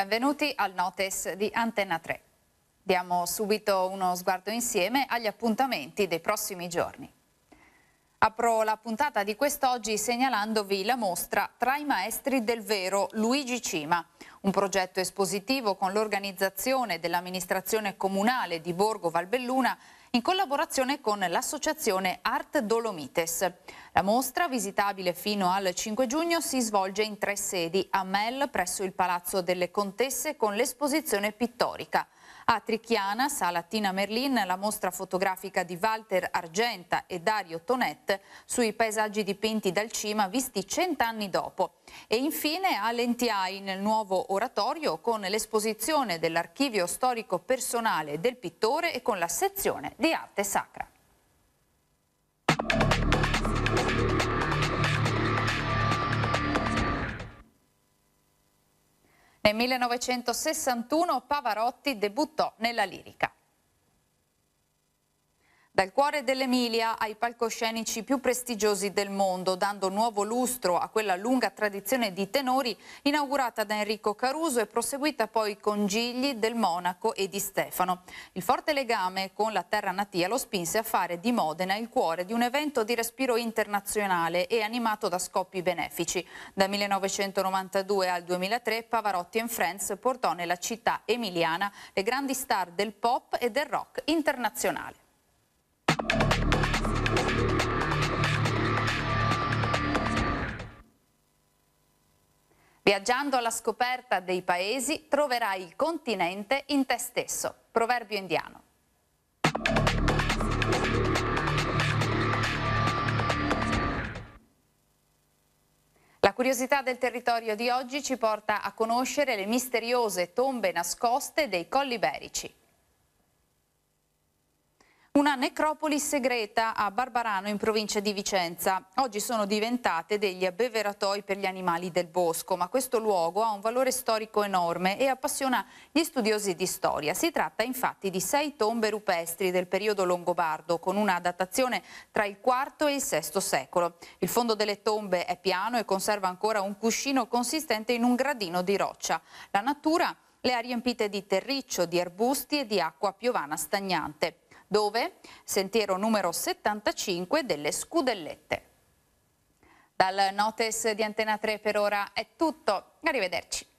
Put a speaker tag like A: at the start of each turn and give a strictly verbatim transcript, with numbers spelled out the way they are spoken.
A: benvenuti al Notice di Antenna tre. Diamo subito uno sguardo insieme agli appuntamenti dei prossimi giorni. Apro la puntata di quest'oggi segnalandovi la mostra Tra i maestri del vero Luigi Cima, un progetto espositivo con l'organizzazione dell'amministrazione comunale di Borgo Valbelluna in collaborazione con l'associazione Art Dolomites. La mostra, visitabile fino al cinque giugno, si svolge in tre sedi: a Mel presso il Palazzo delle Contesse con l'esposizione pittorica, a Trichiana, Sala Tina Merlin, la mostra fotografica di Walter Argenta e Dario Tonet sui paesaggi dipinti dal Cima visti cent'anni dopo, e infine a Lentiai nel nuovo oratorio con l'esposizione dell'archivio storico personale del pittore e con la sezione di arte sacra. Nel millenovecentosessantuno Pavarotti debuttò nella lirica. Dal cuore dell'Emilia ai palcoscenici più prestigiosi del mondo, dando nuovo lustro a quella lunga tradizione di tenori inaugurata da Enrico Caruso e proseguita poi con Gigli, Del Monaco e Di Stefano. Il forte legame con la terra natia lo spinse a fare di Modena il cuore di un evento di respiro internazionale e animato da scoppi benefici. Dal millenovecentonovantadue al duemilatré Pavarotti and Friends portò nella città emiliana le grandi star del pop e del rock internazionale. Viaggiando alla scoperta dei paesi troverai il continente in te stesso. Proverbio indiano. La curiosità del territorio di oggi ci porta a conoscere le misteriose tombe nascoste dei Colli Iberici. Una necropoli segreta a Barbarano in provincia di Vicenza. Oggi sono diventate degli abbeveratoi per gli animali del bosco, ma questo luogo ha un valore storico enorme e appassiona gli studiosi di storia. Si tratta infatti di sei tombe rupestri del periodo longobardo, con una datazione tra il quarto e il sesto secolo. Il fondo delle tombe è piano e conserva ancora un cuscino consistente in un gradino di roccia. La natura le ha riempite di terriccio, di arbusti e di acqua piovana stagnante. Dove? Sentiero numero settantacinque delle Scudellette. Dal Notice di Antenna tre per ora è tutto, arrivederci.